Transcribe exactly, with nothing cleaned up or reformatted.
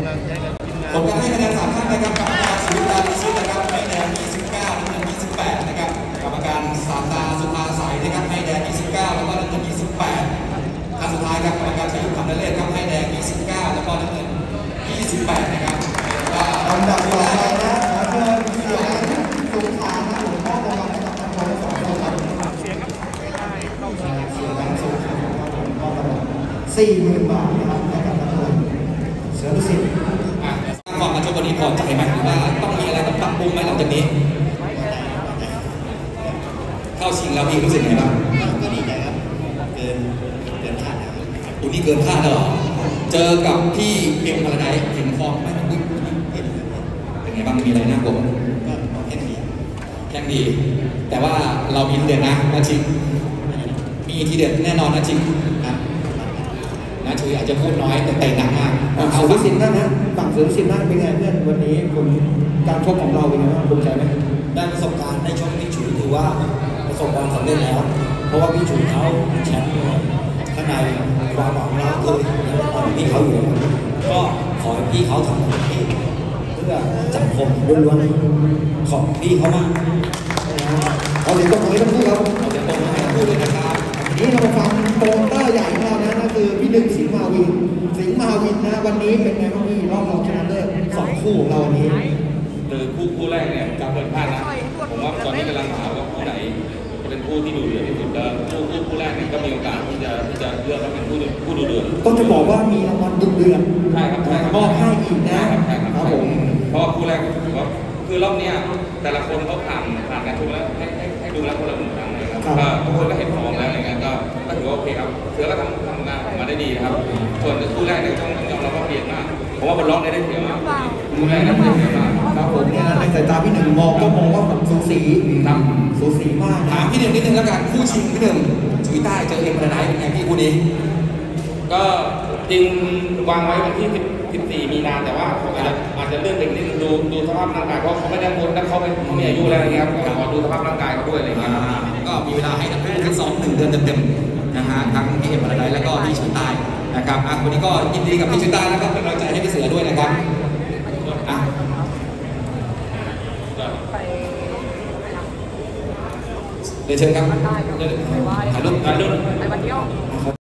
ผลการให้คะแนนสามท่านนะครับกรรมการสุริยาลิชิตนะครับให้แดงยี่สิบเก้าน้ำเงินยี่สิบแปดนะครับกรรมการสามตาสุภาใสนะครับให้แดงยี่สิบเก้าแล้วก็น้ำเงินยี่สิบแปดท่านสุดท้ายครับกรรมการชัยยุทธคำนเรศครับให้แดงยี่สิบเก้าแล้วก็น้ำเงินยี่สิบแปดนะครับลำดับต่อไปนะเชิญเสียงสุขานนะหลวงพ่อประวัติกับท่านรองสองคนครับเสียงครับเสียงการส่งครับหลวงพ่อประวัติสี่หมื่นบาทนะครับให้กับท่านรองเสือดุสิตความมาชมวันนี้พอใจไหมหรือว่าต้องมีอะไรต้องปรับปรุงไหมหลังจากนี้เข้าชิงแล้วพี่รู้สึกไงบ้างก็ดีใจครับเกินเกินคาดนะตัวนี้เกินคาดเหรอเจอกับพี่เอ็มพาราไดซ์เห็นฟอร์มไหมเป็นไงบ้างมีอะไรน่ากลัวก็แค่ดีแข่งดีแต่ว่าเรามีทีเด็ดนะนะชิงมีทีเด็ดแน่นอนนะชิงครับนะชุยอาจจะพูดน้อยแต่เตะหนักมากเอาสุสินบ้างนะฝั่งสุสินบ้างเป็นไงเพื่อนวันนี้คุณการชกของเราเป็นไงบ้างภูมิใจไหมได้ประสบการณ์ได้ชกพี่ฉุยถือว่าประสบความสำเร็จแล้วเพราะว่าพี่ฉุยเขาแชมป์ข้างในความหวังเราคือตอนพี่เขาอยู่ก็ขอให้พี่เขาทำเต็มที่เพื่อจับผมล้วนๆของพี่เขามากเอาเสียงตรงนี้ต้องพูดครับเอาเสียงตรงให้พูดเลยนะครับนี่เราฟังโปรเตอร์ใหญ่ของเรานะนั่นคือพี่หนึ่งสิงห์มาวินสิงห์มาวินนะวันนี้เป็นไงบ้างพี่รอบรองชนะเลิศสองคู่ของเราวันนี้คือคู่คู่แรกเนี่ยการเปิดพลาดนะผมว่าตอนนี้กำลังหาว่าคู่ไหนจะเป็นคู่ที่ดูเดือดที่สุดแล้วคู่คู่คู่แรกเนี่ยก็มีโอกาสที่จะที่จะเลือกว่าเป็นคู่คู่ดูเดือดก็จะบอกว่ามีรางวัลดุเดือดใช่ครับใช่ครับมอบให้อีกนะใช่ครับครับผมเพราะว่าคู่แรกถือว่าคือรอบนี้แต่ละคนเขาผ่านผ่านการชกแล้วให้ให้ให้ดูแล้วคนละมุมทางเลยครับก็ทุกคนก็เห็นฟอร์มแล้วอะไรเงี้ยก็ก็ถือว่าโอเคครับเสือก็ทำทำงานมาได้ดีนะครับส่วนคู่แรกเนี่ยต้องยอมรับว่าเปลี่ยนมากเพราะว่าบอลล็อกได้ได้เสียมากคู่แรกได้เสียมากครับผมเนี่ยในสายตาพี่หนึ่งมองก็มองว่าแบบสูสีครับสูสีมากถามพี่หนึ่งนิดนึงแล้วกันคู่ชิงพี่หนึ่งชุยใต้เจอเอ็มพาราไดซ์เป็นไงพี่คู่นี้ก็จริงวางไว้วันที่สิบสี่มีนาแต่ว่าอาจจะอาจจะเลื่อนไปนิดนึงดูดูสภาพร่างกายเพราะเขาไม่ได้พ้นแล้วเขาไม่เขามีอายุแล้วอะไรเงี้ยครับขอดูสภาพร่างกายเขาด้วยอะไรเงี้ยก็มีเวลาให้ทั้งคู่ทั้งสองหนึ่งเดือนเต็มๆนะฮะทั้งพี่เอ็มพาราไดซ์แล้วก็พี่ชุยใต้นะครับอ่ะวันนี้ก็ยินดีกับพี่ชุยใต้นะครับเป็นกำลังใจให้พี่เสือด้วยนะครับอ่ะเรียนเชิญครับถ่ายรูปถ่ายรูป